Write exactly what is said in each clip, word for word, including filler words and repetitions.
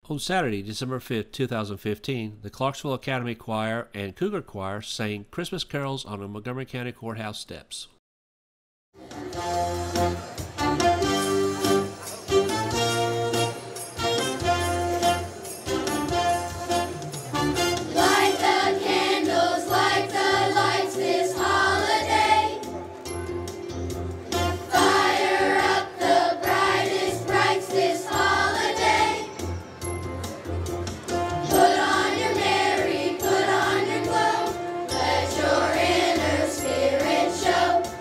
On Saturday, December fifth, two thousand fifteen, the Clarksville Academy Choir and Cougar Choir sang Christmas carols on the Montgomery County Courthouse steps. Show.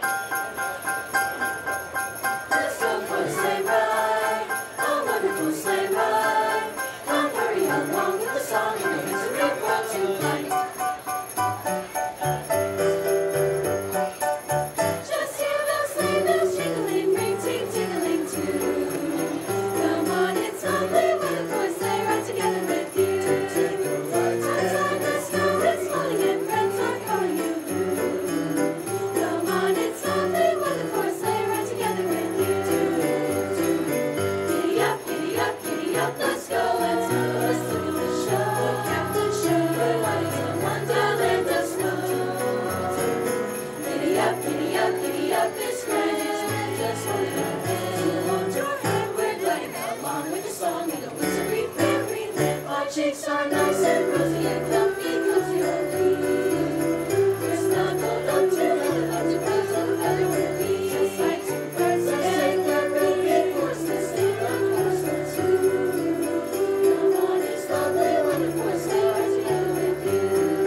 Let's go for a sleigh ride, a wonderful sleigh ride. Come hurry along with the song and the misery brought to light. Just hear those sleigh bells jingling, ring, ting, tingling too. Come on, it's lovely when the boys sleigh ride together with you. Outside the snow is falling and friends are calling you. Come on, it's lovely when the boys sleigh ride together with you. Giddy up, giddy up, giddy up, let's go, let's go, let's look at the show, look at the show. We're riding to Wonderland of snow. Giddy up, giddy up, giddy up, it's grand, it's grand, just hold your hand. You hold your hand, we're gliding along with the song in the wintry fairyland. Our cheeks are nice and rosy and comfy, cozy are we. We're snuggled up together, up to birds of a feather we're we. Just like two birds that sing their baby voice, to sing a chorus or two. Come on, it's lovely when the boys sleigh ride together with you.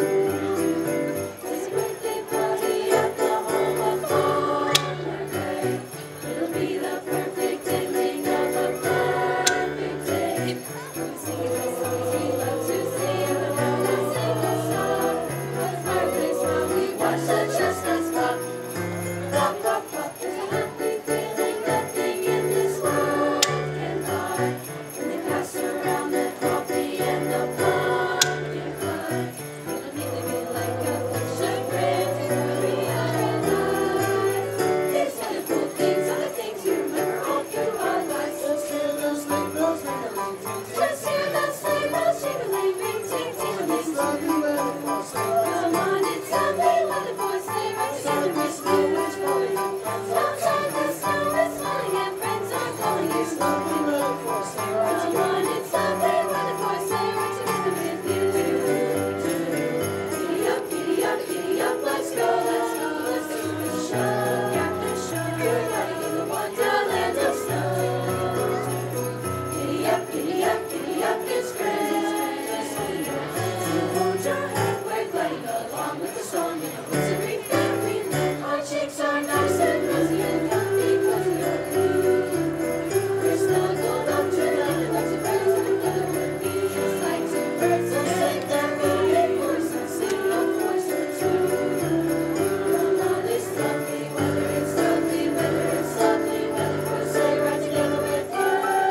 It's a birthday party at the home of Farmer Gray. It'll be the perfect ending of a perfect day. We sing the songs we love to sing, and now we sing a song. By the fireplace while we watch the chestnuts pop. Pop, pop, pop. There's a happy feeling nothing in this world can buy. When they pass around the coffee and the pumpkin pie, it'll nearly be like a picture grand and we are alive. These wonderful things are the things we remember all through our lives. So still those sleigh bells ringling, just hear those sleigh bells jingling, ring, ting, tingling. Come on, it's lovely when the boys sleigh ride together with snow is falling. Outside the snow is falling and friends are calling you. Come on, it's lovely when the boys sleigh ride together with you. Giddy up, giddy up, giddy up, let's go, let's go, let's do the show, got the show. We're riding in the wonderland of snow. Giddy up, giddy up, giddy up, it's grand, it's grand, just hold your hand. You hold your hand, we're gliding along with the song in a wintry fairyland. Our cheeks are nice and rosy and comfy, cozy are we. We're snuggled up together, like two birds of a feather we're we. Just like two birds that sing their baby voice and sing a chorus or two. Come on, it's lovely weather, it's lovely weather, it's lovely weather for a sleigh ride together with you.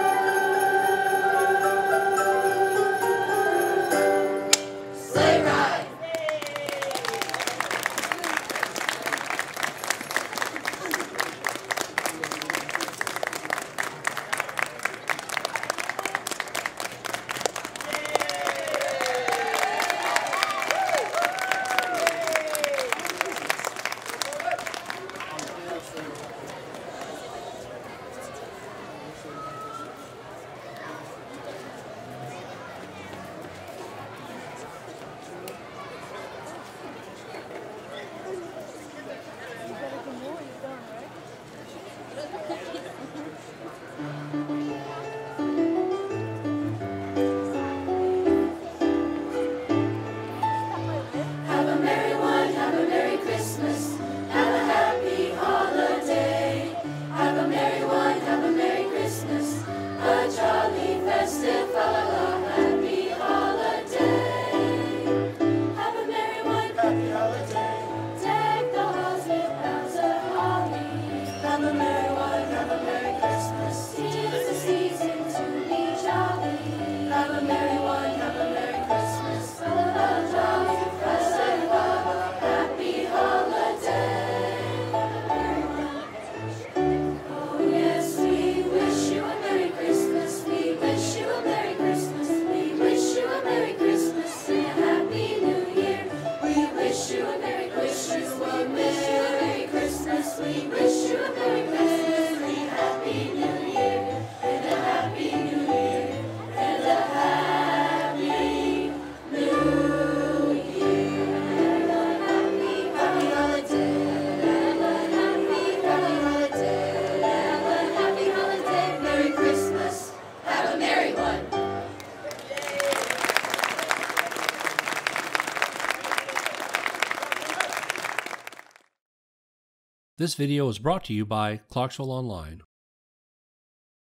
Sleigh ride. Have a merry one, have a merry Christmas, have a happy holiday. Have a merry one, have a merry Christmas, a jolly festive, a happy holiday. Have a merry one, happy holiday. Deck the halls with boughs of holly. Have a merry one, have a merry Christmas, 'tis the season to be jolly. Have a merry one, have a merry Christmas, a jolly festive, a happy holiday. Oh yes, we wish you a Merry Christmas, we wish you a Merry Christmas, we wish you a Merry Christmas and a Happy New Year. We wish you a Merry Christmas, we wish you a Merry Christmas, we wish you a Merry Christmas and a Happy New Year, and a Happy New Year, and a Happy New Year. Have a happy, happy holiday. Have a happy, happy holiday. Have a happy holiday. Merry Christmas. Have a merry one. This video was brought to you by Clarksville Online.